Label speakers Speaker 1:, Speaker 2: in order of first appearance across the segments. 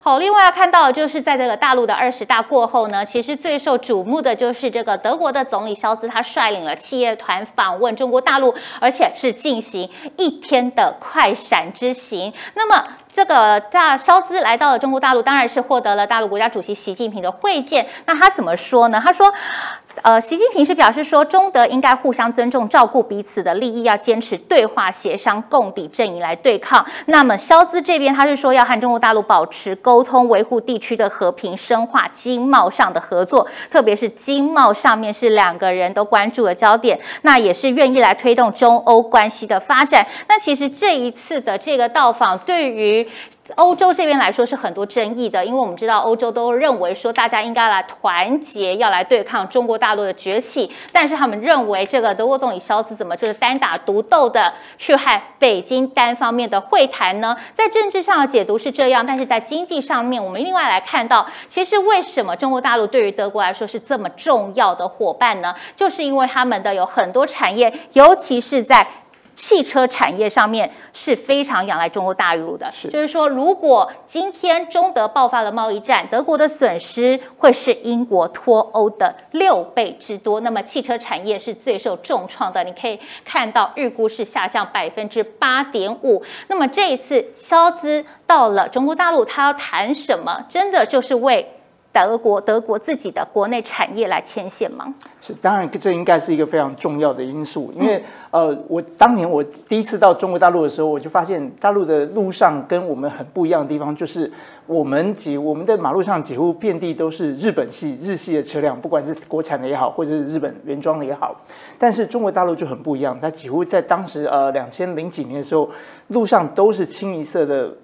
Speaker 1: 好，另外要看到的就是在这个大陆的20大过后呢，其实最受瞩目的就是这个德国的总理肖兹，他率领了企业团访问中国大陆，而且是进行1天的快闪之行。那么这个肖兹来到了中国大陆，当然是获得了大陆国家主席习近平的会见。那他怎么说呢？他说，习近平是表示说，中德应该互相尊重，照顾彼此的利益，要坚持对话协商，共抵阵营来对抗。那么肖兹这边他是说要和中国大陆保持沟通，维护地区的和平，深化经贸上的合作，特别是经贸上面是2个人都关注的焦点。那也是愿意来推动中欧关系的发展。那其实这一次的这个到访，对于欧洲这边来说是很多争议的，因为我们知道欧洲都认为说大家应该来团结，要来对抗中国大陆的崛起，但是他们认为这个德国总理肖兹怎么就是单打独斗的去和北京单方面的会谈呢？在政治上的解读是这样，但是在经济上面，我们另外来看到，其实为什么中国大陆对于德国来说是这么重要的伙伴呢？就是因为他们的有很多产业，尤其是在汽车产业上面是非常仰赖中国大陆的，就是说，如果今天中德爆发了贸易战，德国的损失会是英国脱欧的6倍之多。那么汽车产业是最受重创的，你可以看到预估是下降8.5%。那么这一次肖兹到了中国大陆，他要谈什么？真的就是为德国自己的国内产业来牵线吗？
Speaker 2: 是，当然这应该是一个非常重要的因素，因为我当年我第一次到中国大陆的时候，我就发现大陆的路上跟我们很不一样的地方，就是我们的马路上几乎遍地都是日系的车辆，不管是国产的也好，或者是日本原装的也好。但是中国大陆就很不一样，它几乎在当时2000几年的时候，路上都是清一色的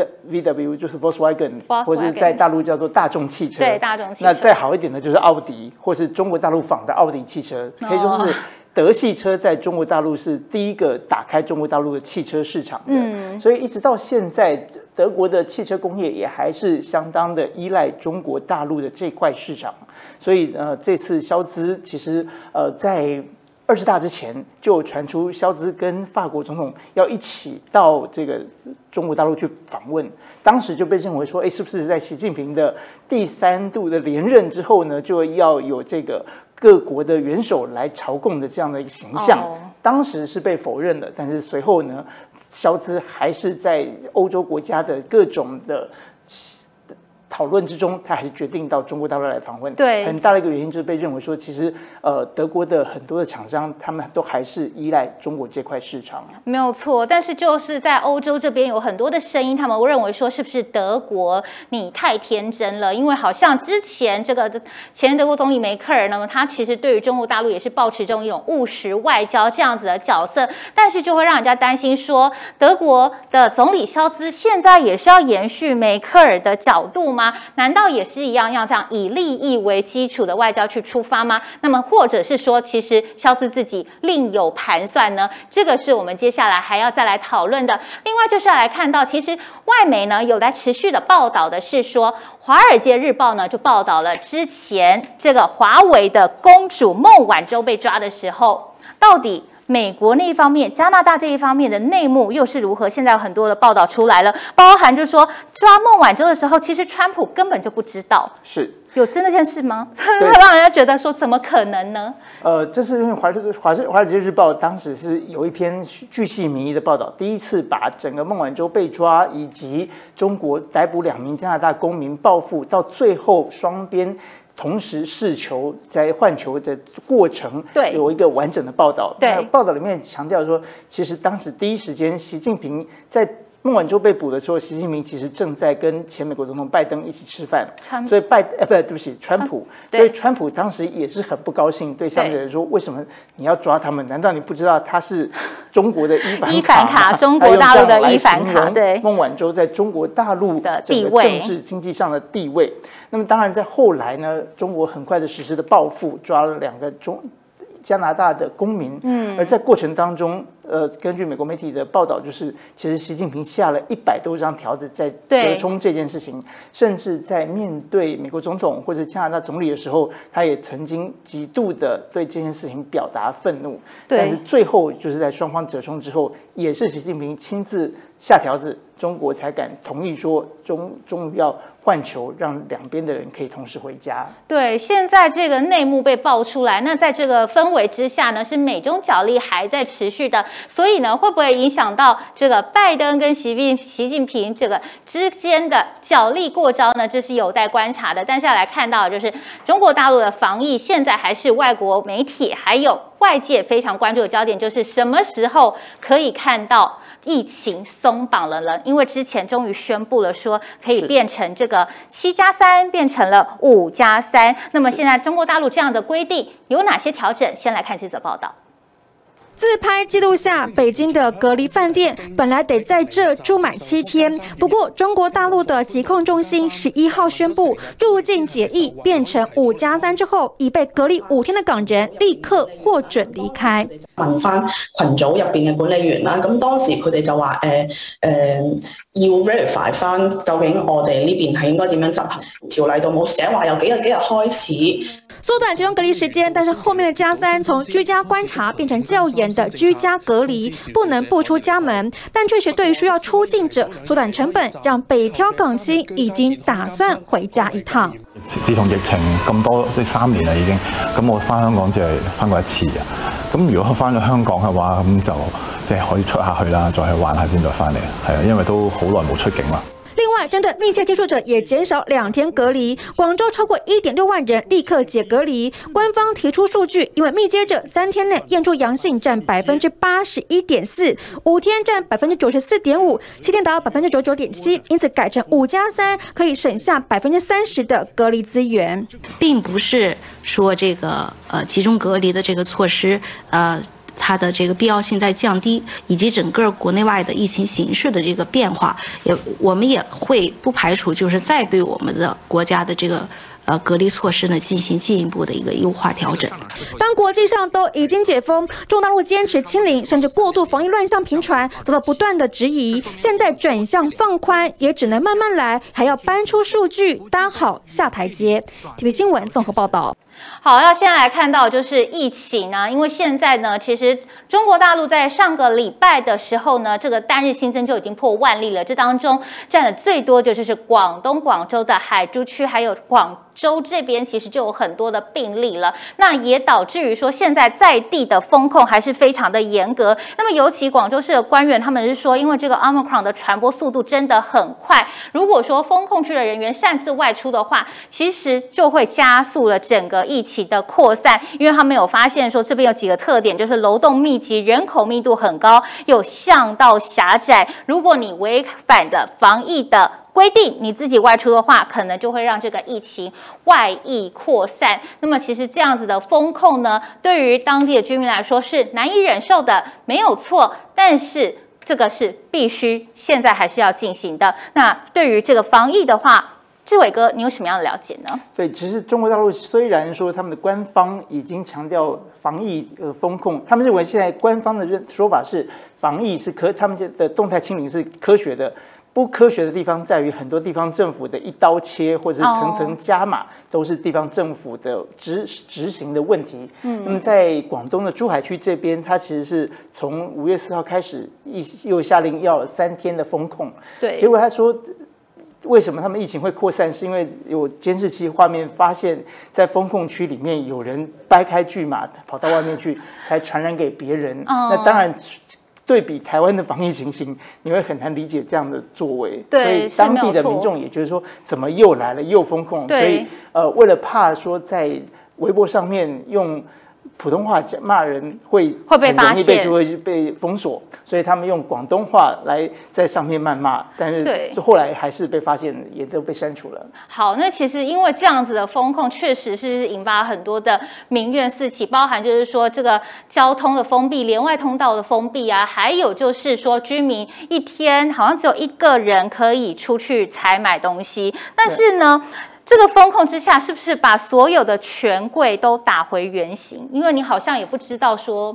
Speaker 2: VW， 就是 Volkswagen， 或者是在大陆叫做大众汽车。
Speaker 1: 对，大众汽车。
Speaker 2: 那再好一点的就是奥迪，或是中国大陆仿的奥迪汽车，可以说是德系车在中国大陆是第一个打开中国大陆的汽车市场的。所以一直到现在，德国的汽车工业也还是相当的依赖中国大陆的这块市场。所以这次肖兹其实在20大之前就传出肖兹跟法国总统要一起到这个中国大陆去访问，当时就被认为说，是不是在习近平的第3度的连任之后呢，就要有这个各国的元首来朝贡的这样的一个形象？当时是被否认的，但是随后呢，肖兹还是在欧洲国家的各种的讨论之中，他还是决定到中国大陆来访问。
Speaker 1: 对，
Speaker 2: 很大的一个原因就是被认为说，其实德国的很多的厂商，他们都还是依赖中国这块市场。
Speaker 1: 没有错，但是就是在欧洲这边有很多的声音，他们认为说，是不是德国你太天真了？因为好像之前这个前德国总理梅克尔，那么他其实对于中国大陆也是抱持这种一种务实外交这样子的角色，但是就会让人家担心说，德国的总理肖兹现在也是要延续梅克尔的角度吗？难道也是一样要这样以利益为基础的外交去出发吗？那么或者是说，其实肖兹自己另有盘算呢？这个是我们接下来还要再来讨论的。另外就是要来看到，其实外媒呢有在持续的报道的是说，《华尔街日报》呢就报道了之前这个华为的公主孟晚舟被抓的时候，到底美国那一方面，加拿大这一方面的内幕又是如何？现在有很多的报道出来了，包含就是说抓孟晚舟的时候，其实川普根本就不知道，
Speaker 2: 是
Speaker 1: 有真的件事吗？会让人家觉得说怎么可能呢？
Speaker 2: 这是因为华尔街日报当时是有一篇巨细靡遗的报道，第一次把整个孟晚舟被抓以及中国逮捕2名加拿大公民报复，到最后双边同时试球在换球的过程，有一个完整的报道。
Speaker 1: 对，
Speaker 2: 报道里面强调说，其实当时第一时间，习近平在孟晚舟被捕的时候，习近平其实正在跟前美国总统拜登一起吃饭，所以对不起，川普，所以川普当时也是很不高兴，对下面的人说，为什么你要抓他们？难道你不知道他是中国的伊凡卡，
Speaker 1: 中国大陆的伊凡卡？对，
Speaker 2: 孟晚舟在中国大陆
Speaker 1: 的地位、
Speaker 2: 政治经济上的地位。那么当然，在后来呢，中国很快的实施的报复，抓了2个加拿大的公民。而在过程当中， 根据美国媒体的报道，就是其实习近平下了100多张条子在折冲这件事情，甚至在面对美国总统或者加拿大总理的时候，他也曾经极度的对这件事情表达愤怒。但是最后就是在双方折冲之后，也是习近平亲自下条子，中国才敢同意说终于要换球，让两边的人可以同时回家。
Speaker 1: 对，现在这个内幕被爆出来，那在这个氛围之下呢，是美中角力还在持续的，所以呢，会不会影响到这个拜登跟习近平这个之间的角力过招呢？这是有待观察的。但是要来看到，就是中国大陆的防疫，现在还是外国媒体还有外界非常关注的焦点，就是什么时候可以看到疫情松绑了呢？因为之前终于宣布了说可以变成这个7+3变成了5+3，那么现在中国大陆这样的规定有哪些调整？先来看这则报道。
Speaker 3: 自拍记录下，北京的隔离饭店本来得在这住满7天，不过中国大陆的疾控中心11号宣布入境解疫变成5+3之后，已被隔離5天的港人立刻獲准離開。
Speaker 4: 問翻群組入邊嘅管理員啦，咁當時佢哋就話要 verify 翻究竟我哋呢邊係應該點樣執行，條例度冇寫話由幾日開始。
Speaker 3: 缩短集中隔离时间，但是后面的+3从居家观察变成较严的居家隔离，不能不出家門，但确實對需要出境者縮短成本，讓北漂港青已經打算回家一趟。
Speaker 5: 自從疫情咁多3年啦已經，咁我翻香港只係翻過1次嘅。咁如果翻咗香港嘅話，咁就即係可以出下去啦，再去玩下先再翻嚟。係啊，因為都好耐冇出境啦。
Speaker 3: 另外，針對密切接觸者也減少2天隔離，廣州超過1.6萬人立刻解隔離。官方提出數據，因為密接者3天內驗出陽性佔81.4%，5天佔94.5%，7天達到99.7%，因此改成5+3，可以省下30%的隔離資源。
Speaker 6: 並不是說這個集中隔離的這個措施它的這個必要性在降低，以及整個國內外的疫情形勢的這個變化，我們也會不排除就是再對我們的國家的這個隔離措施呢進行進一步的一個優化調整。
Speaker 3: 當國際上都已經解封，中大陸堅持清零，甚至過度防疫亂象頻傳，遭到不斷的質疑。現在轉向放寬，也只能慢慢來，還要搬出數據，搭好下台階。TVB 新聞綜合報道。
Speaker 1: 好，要先來看到就是疫情呢，因為現在呢，其實中國大陸在上個禮拜的時候呢，這個單日新增就已經破萬例了，這當中佔了最多就是廣東廣州的海珠區，還有廣州這邊其實就有很多的病例了，那也導致於說現在在地的封控還是非常的嚴格。那麼尤其廣州市的官員他們是說，因為這個 Omicron 的傳播速度真的很快，如果說封控區的人員擅自外出的話，其實就會加速了整個疫情的擴散，因為他們有發現說這邊有幾個特點，就是樓棟密集，人口密度很高，有巷道狹窄，如果你違反了防疫的規定，你自己外出的話，可能就會讓這個疫情外溢擴散。那麼其實這樣子的封控呢，對於當地的居民來說是難以忍受的，沒有錯，但是這個是必須現在還是要進行的。那對於這個防疫的話，志偉哥，你有什麼樣的了解呢？
Speaker 2: 對，其實中國大陸雖然說他們的官方已經強調防疫封控，他們認為現在官方的說法是防疫是他們的動態清零是科學的。不科學的地方在於很多地方政府的一刀切或者是層層加碼，都是地方政府的執行的問題。那麼在廣東的珠海區這邊，它其實是從5月4號開始又下令要3天的封控。
Speaker 1: 對，
Speaker 2: 結果他說，為什麼他們疫情會擴散？是因為有監視器畫面發現，在封控區裡面有人掰開巨碼跑到外面去，才傳染給別人。那當然。對比台灣的防疫情形，你會很難理解這樣的作為，所以當地的民眾也覺得說，怎麼又來了又封控？所以為了怕說在微博上面用普通話罵人會被發現，就會被封鎖，所以他們用廣東話來在上面謾罵，但是後來還是被發現，也都被刪除了。
Speaker 1: 好，那其實因為這樣子的封控，確實是引發很多的民怨四起，包含就是說這個交通的封閉、連外通道的封閉啊，還有就是說居民一天好像只有1個人可以出去採買東西，但是呢。這個封控之下，是不是把所有的權貴都打回原形？因為你好像也不知道說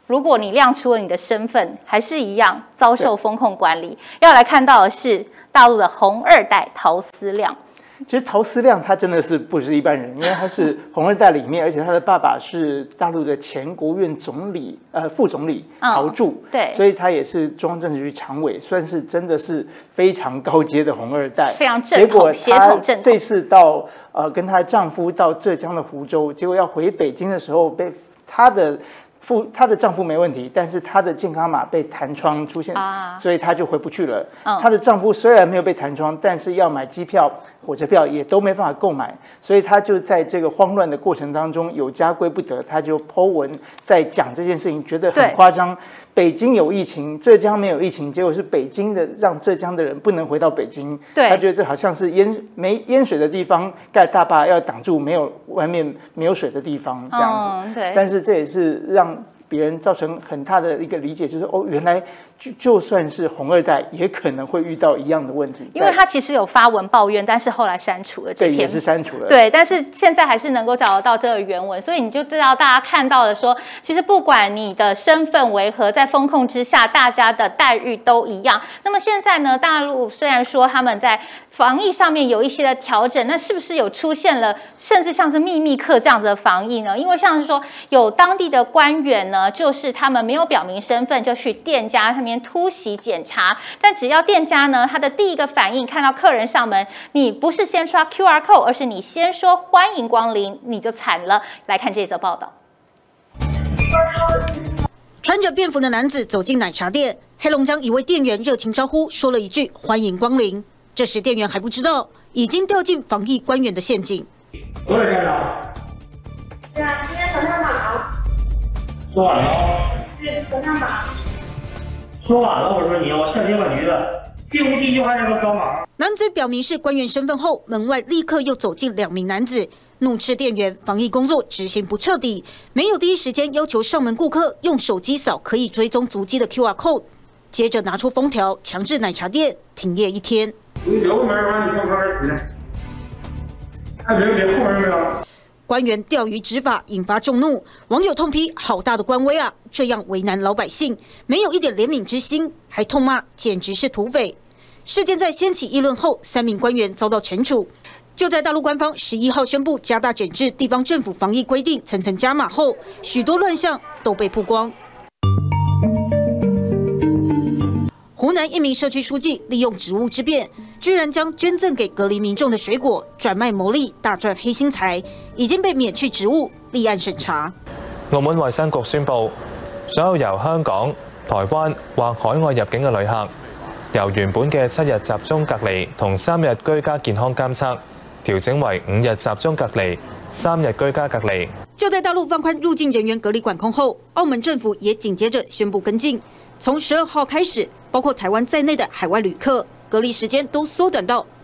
Speaker 1: 如果你亮出了你的身份，还是一样遭受风控管理。要来看到的是大陆的红二代陶思亮。
Speaker 2: 其实陶思亮他真的是不是一般人，因为他是红二代里面，而且他的爸爸是大陆的前国务院总理副总理陶铸，
Speaker 1: 对，
Speaker 2: 所以他也是中央政治局常委，算是真的是非常高阶的红二代，
Speaker 1: 非常正统，血统正统。
Speaker 2: 这次到跟她丈夫到浙江的湖州，结果要回北京的时候，被她的丈夫没问题，但是她的健康码被弹窗出现，所以她就回不去了。她的丈夫虽然没有被弹窗，但是要买机票、火车票也都没办法购买，所以她就在这个慌乱的过程当中有家归不得，她就 po 文在讲这件事情，觉得很夸张。北京有疫情，浙江没有疫情，结果是北京的让浙江的人不能回到北京。
Speaker 1: 对，
Speaker 2: 他觉得这好像是没淹水的地方盖大坝，要挡住外面没有水的地方这样子。
Speaker 1: 对。
Speaker 2: 但是这也是让别人造成很大的一个理解，就是原来就算是红二代，也可能会遇到一样的问题。
Speaker 1: 因为他其实有发文抱怨，但是后来删除了这篇，
Speaker 2: 也是删除了。
Speaker 1: 对，但是现在还是能够找得到这个原文，所以你就知道大家看到的说，其实不管你的身份为何，在风控之下，大家的待遇都一样。那么现在呢，大陆虽然说他们在防疫上面有一些的调整，那是不是有出现了甚至像是秘密客这样子的防疫呢？因为像是说有当地的官员呢，就是他们没有表明身份就去店家上面突袭检查，但只要店家呢，他的第一个反应看到客人上门，你不是先刷 QR code， 而是你先说欢迎光临，你就惨了。来看这则报道。
Speaker 7: 穿着便服的男子走进奶茶店，黑龙江一位店员热情招呼，说了一句“欢迎光临”。这时店员还不知道，已经掉进防疫官员的陷阱。
Speaker 8: 多少钱了？
Speaker 9: 对啊，今天存上榜。
Speaker 8: 说完了。
Speaker 9: 对，存上榜。
Speaker 8: 说完了，我说你，我下接管局的，并无第一句话让他扫码。
Speaker 7: 男子表明是官员身份后，门外立刻又走进2名男子。怒斥店员防疫工作执行不彻底，没有第一时间要求上门顾客用手机扫可以追踪足迹的 QR code， 接着拿出封条强制奶茶店停业1天。
Speaker 8: 你留个门把你上班去。还别后门没有。
Speaker 7: 官员钓鱼执法引发众怒，网友痛批好大的官威啊！这样为难老百姓，没有一点怜悯之心，还痛骂简直是土匪。事件在掀起议论后，3名官员遭到惩处。就在大陆官方11号宣布加大整治地方政府防疫规定，层层加码后，许多乱象都被曝光。湖南一名社区书记利用职务之便，居然将捐赠给隔离民众的水果转卖牟利，大賺黑心財，已經被免去職務，立案審查。
Speaker 10: 澳門衛生局宣布，所有由香港、台灣或海外入境嘅旅客，由原本嘅7日集中隔離同3日居家健康監測，調整為5日集中隔離、3日居家隔離。
Speaker 7: 就在大陸放寬入境人員隔離管控後，澳門政府也緊接着宣布跟進，從12號開始，包括台灣在內的海外旅客隔離時間都縮短到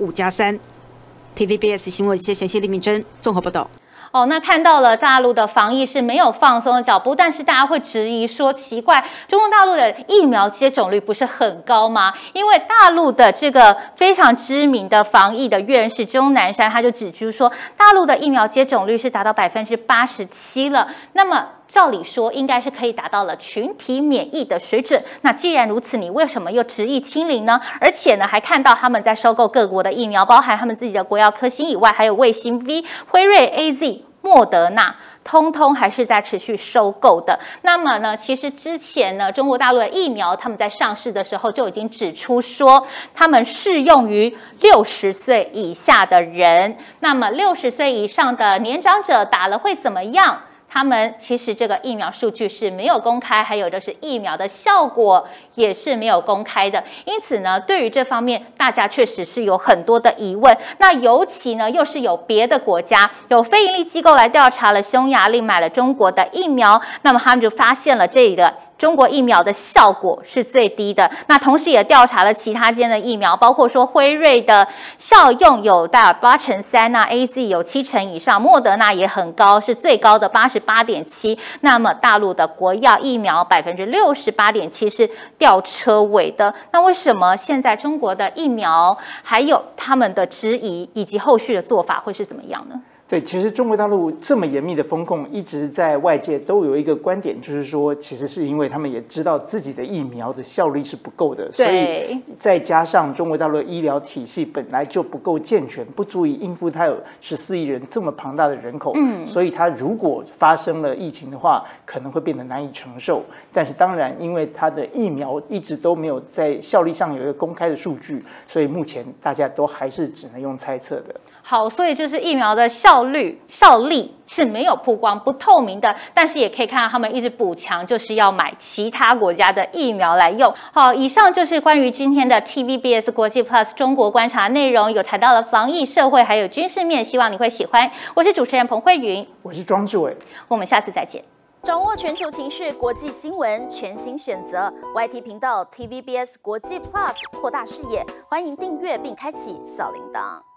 Speaker 7: 5+3。TVBS 新聞謝謝李敏珍綜合報道。
Speaker 1: 那看到了大陆的防疫是没有放松的脚步，但是大家会质疑说，奇怪，中国大陆的疫苗接种率不是很高吗？因为大陆的这个非常知名的防疫的院士钟南山，他就指出说，大陆的疫苗接种率是达到87%了。那么照理说，应该是可以达到了群体免疫的水准。那既然如此，你为什么又执意清零呢？而且呢，还看到他们在收购各国的疫苗，包含他们自己的国药科兴以外，还有卫星 V、辉瑞、AZ、莫德纳，通通还是在持续收购的。那么呢，其实之前呢，中国大陆的疫苗他们在上市的时候就已经指出说，他们适用于60岁以下的人。那么60岁以上的年长者打了会怎么样？他们其实这个疫苗数据是没有公开，还有就是疫苗的效果也是没有公开的。因此呢，对于这方面，大家确实是有很多的疑问。那尤其呢，又是有别的国家有非营利机构来调查了匈牙利买了中国的疫苗，那么他们就发现了这里的中国疫苗的效果是最低的。那同时也调查了其他间的疫苗，包括说辉瑞的效用有大概83%啊 ，AZ 有70%以上，莫德纳也很高，是最高的88.7%。那么大陆的国药疫苗68.7%是吊车尾的。那为什么现在中国的疫苗还有他们的质疑，以及后续的做法会是怎么样呢？
Speaker 2: 对，其实中国大陆这么严密的风控，一直在外界都有一个观点，就是说，其实是因为他们也知道自己的疫苗的效率是不够的，所以再加上中国大陆的医疗体系本来就不够健全，不足以应付它有14亿人这么庞大的人口，所以它如果发生了疫情的话，可能会变得难以承受。但是当然，因为它的疫苗一直都没有在效力上有一个公开的数据，所以目前大家都还是只能用猜测的。
Speaker 1: 好，所以就是疫苗的效力是没有曝光、不透明的，但是也可以看到他们一直补强，就是要买其他国家的疫苗来用。好，以上就是关于今天的 TVBS 国际 Plus 中国观察内容，有谈到了防疫、社会还有军事面，希望你会喜欢。我是主持人彭慧云，
Speaker 2: 我是庄志伟，
Speaker 1: 我们下次再见。
Speaker 11: 掌握全球情势、国际新闻，全新选择 YT 频道 TVBS 国际 Plus， 扩大视野。欢迎订阅并开启小铃铛。